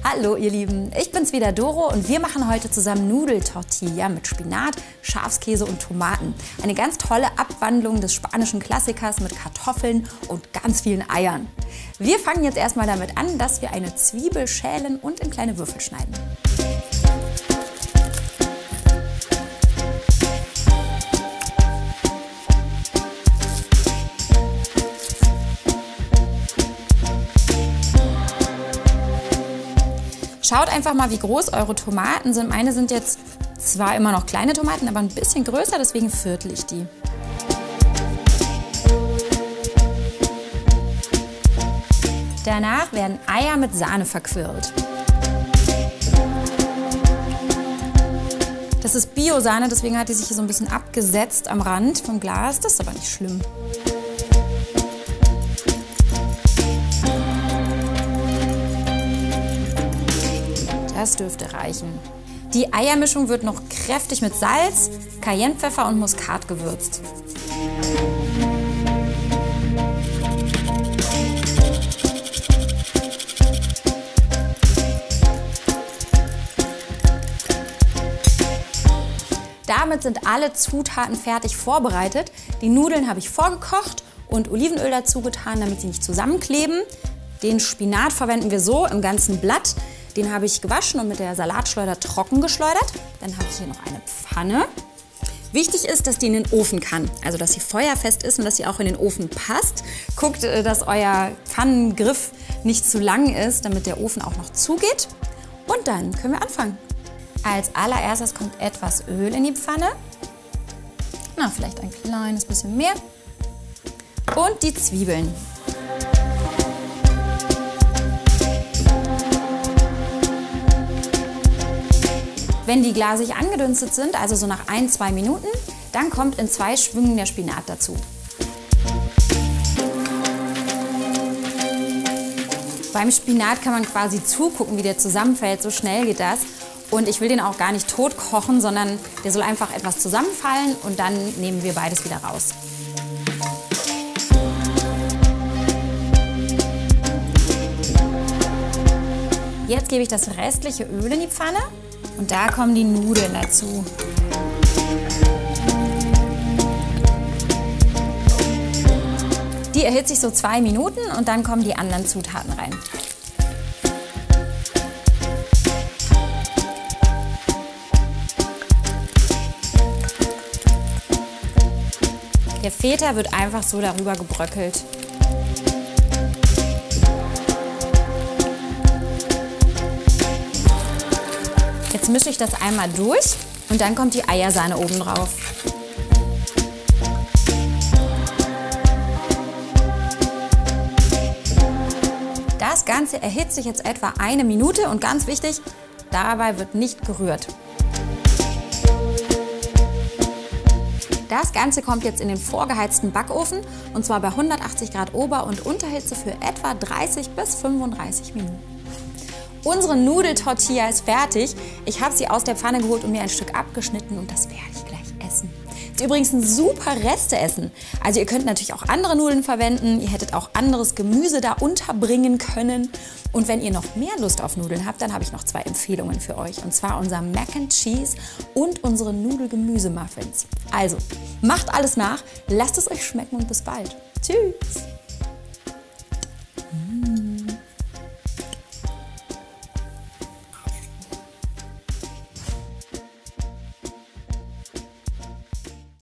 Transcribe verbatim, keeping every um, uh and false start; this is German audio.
Hallo ihr Lieben, ich bin's wieder Doro und wir machen heute zusammen Nudeltortilla mit Spinat, Schafskäse und Tomaten. Eine ganz tolle Abwandlung des spanischen Klassikers mit Kartoffeln und ganz vielen Eiern. Wir fangen jetzt erstmal damit an, dass wir eine Zwiebel schälen und in kleine Würfel schneiden. Schaut einfach mal, wie groß eure Tomaten sind. Meine sind jetzt zwar immer noch kleine Tomaten, aber ein bisschen größer, deswegen viertel ich die. Danach werden Eier mit Sahne verquirlt. Das ist Bio-Sahne, deswegen hat die sich hier so ein bisschen abgesetzt am Rand vom Glas. Das ist aber nicht schlimm. Das dürfte reichen. Die Eiermischung wird noch kräftig mit Salz, Cayennepfeffer und Muskat gewürzt. Damit sind alle Zutaten fertig vorbereitet. Die Nudeln habe ich vorgekocht und Olivenöl dazu getan, damit sie nicht zusammenkleben. Den Spinat verwenden wir so im ganzen Blatt. Den habe ich gewaschen und mit der Salatschleuder trocken geschleudert. Dann habe ich hier noch eine Pfanne. Wichtig ist, dass die in den Ofen kann, also dass sie feuerfest ist und dass sie auch in den Ofen passt. Guckt, dass euer Pfannengriff nicht zu lang ist, damit der Ofen auch noch zugeht. Und dann können wir anfangen. Als allererstes kommt etwas Öl in die Pfanne. Na, vielleicht ein kleines bisschen mehr. Und die Zwiebeln. Wenn die glasig angedünstet sind, also so nach ein, zwei Minuten, dann kommt in zwei Schwüngen der Spinat dazu. Beim Spinat kann man quasi zugucken, wie der zusammenfällt, so schnell geht das. Und ich will den auch gar nicht tot kochen, sondern der soll einfach etwas zusammenfallen und dann nehmen wir beides wieder raus. Jetzt gebe ich das restliche Öl in die Pfanne. Und da kommen die Nudeln dazu. Die erhitze ich so zwei Minuten und dann kommen die anderen Zutaten rein. Der Feta wird einfach so darüber gebröckelt. Jetzt mische ich das einmal durch und dann kommt die Eiersahne oben drauf. Das Ganze erhitze ich jetzt etwa eine Minute und ganz wichtig, dabei wird nicht gerührt. Das Ganze kommt jetzt in den vorgeheizten Backofen und zwar bei hundertachtzig Grad Ober- und Unterhitze für etwa dreißig bis fünfunddreißig Minuten. Unsere Nudeltortilla ist fertig. Ich habe sie aus der Pfanne geholt und mir ein Stück abgeschnitten und das werde ich gleich essen. Ist übrigens ein super Resteessen. Also ihr könnt natürlich auch andere Nudeln verwenden. Ihr hättet auch anderes Gemüse da unterbringen können. Und wenn ihr noch mehr Lust auf Nudeln habt, dann habe ich noch zwei Empfehlungen für euch. Und zwar unser Mac and Cheese und unsere Nudelgemüse-Muffins. Also macht alles nach, lasst es euch schmecken und bis bald. Tschüss!